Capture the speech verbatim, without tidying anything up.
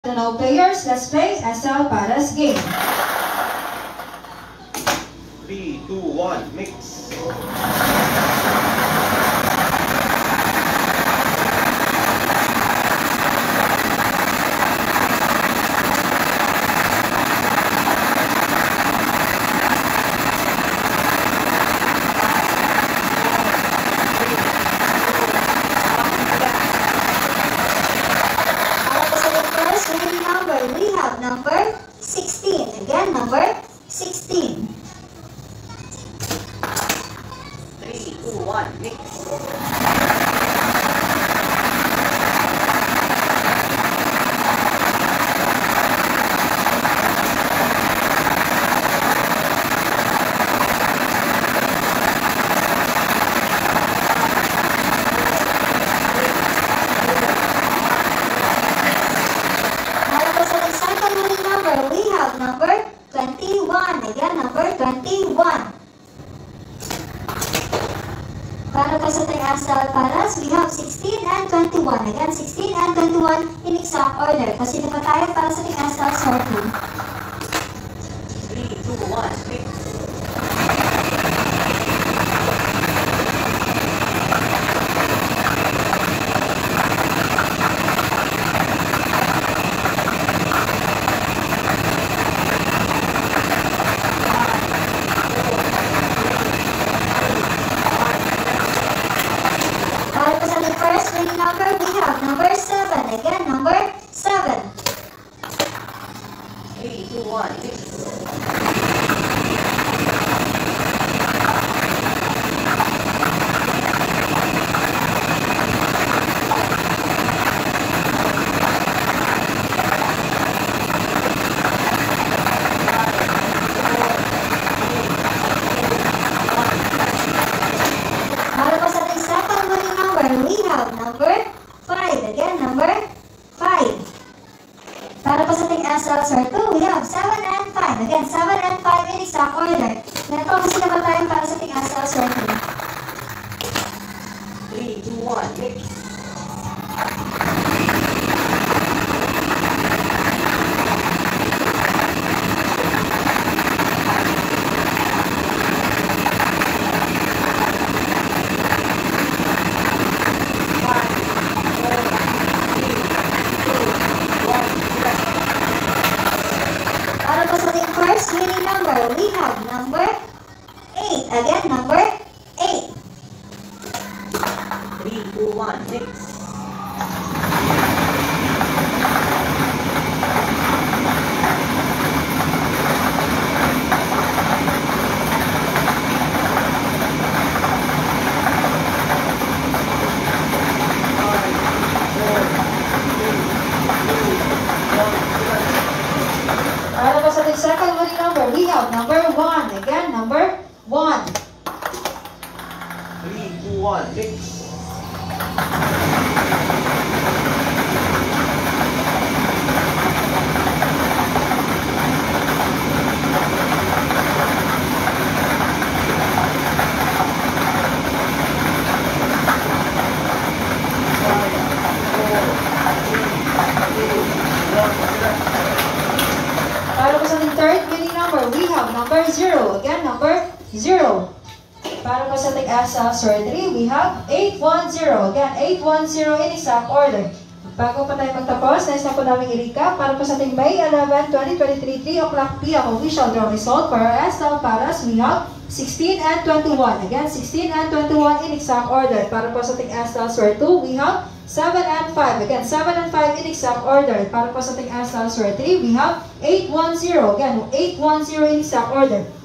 To know players, let's play S L Paras game. three, two, one, mix. We have number sixteen. Again, number sixteen. three, two, one, mix. Number twenty-one. Again, number twenty-one. Para po sa ating S L Paras, we have sixteen and twenty-one. Again, sixteen and twenty-one in exact order. Kasi pa tayo para sa ating S L circle. three, two, one, mix. Number, we have number seven. Again, number seven. three, two, one, mix. Number five. Again, number five. Para po sa ating S L circle, we have seven and five. Again, seven and five in exact order. Ganito kasi naman tayo para sa ating S L circle. three, two, one, mix. Winning number, we have number eight. Again, number eight. three, two, one, mix. Para po sa ating second winning number, we have number one. Again, number one. three, two, one, mix. Para po sa ating third winning number, we have number zero. Again, number zero. Para po sa ating S L surgery, we have eight one zero. Again, eight one zero in exact order. Bago pa tayo magtapos, nais na po namin i-recap para po sa ating May eleventh, twenty twenty-three, three o'clock P M official draw result for our S L Paras, we have sixteen and twenty-one. Again, sixteen and twenty-one in exact order. Para po sa ating S L Sword two, we have seven and five. Again, seven and five in exact order. Para po sa ating S L Sword three, we have eight one zero. Again, eight one zero in exact order.